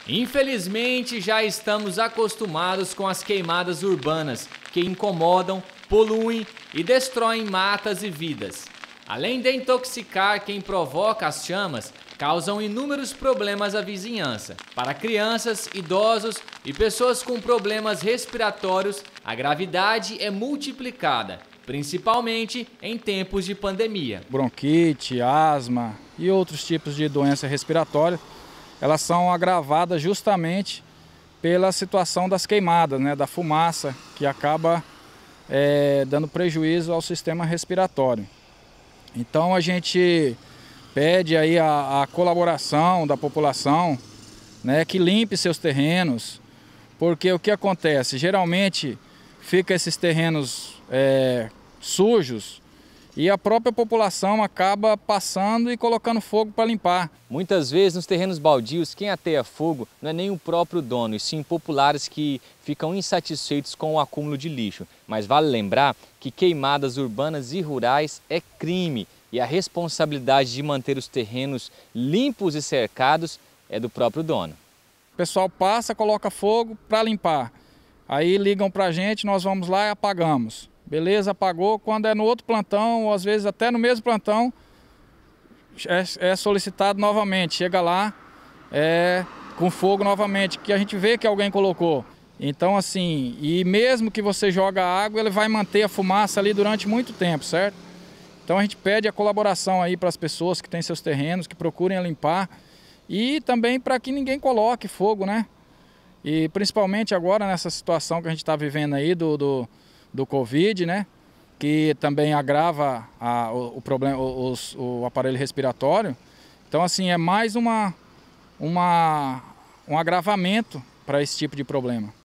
Infelizmente, já estamos acostumados com as queimadas urbanas, que incomodam, poluem e destroem matas e vidas. Além de intoxicar quem provoca as chamas, causam inúmeros problemas à vizinhança. Para crianças, idosos e pessoas com problemas respiratórios, a gravidade é multiplicada, principalmente em tempos de pandemia. Bronquite, asma e outros tipos de doença respiratória, elas são agravadas justamente pela situação das queimadas, da fumaça, que acaba dando prejuízo ao sistema respiratório. Então a gente pede aí a colaboração da população, que limpe seus terrenos, porque o que acontece? Geralmente fica esses terrenos sujos e a própria população acaba passando e colocando fogo para limpar. Muitas vezes nos terrenos baldios quem ateia fogo não é nem o próprio dono, e sim populares que ficam insatisfeitos com o acúmulo de lixo. Mas vale lembrar que queimadas urbanas e rurais é crime e a responsabilidade de manter os terrenos limpos e cercados é do próprio dono. O pessoal passa, coloca fogo para limpar. Aí ligam para a gente, nós vamos lá e apagamos. Beleza, apagou. Quando é no outro plantão, ou às vezes até no mesmo plantão, é solicitado novamente. Chega lá com fogo novamente, que a gente vê que alguém colocou. Então assim, e mesmo que você joga água, ele vai manter a fumaça ali durante muito tempo, certo? Então a gente pede a colaboração aí para as pessoas que têm seus terrenos, que procurem limpar. E também para que ninguém coloque fogo, E principalmente agora nessa situação que a gente está vivendo aí do Covid, que também agrava o problema, o aparelho respiratório. Então assim, é mais um agravamento para esse tipo de problema.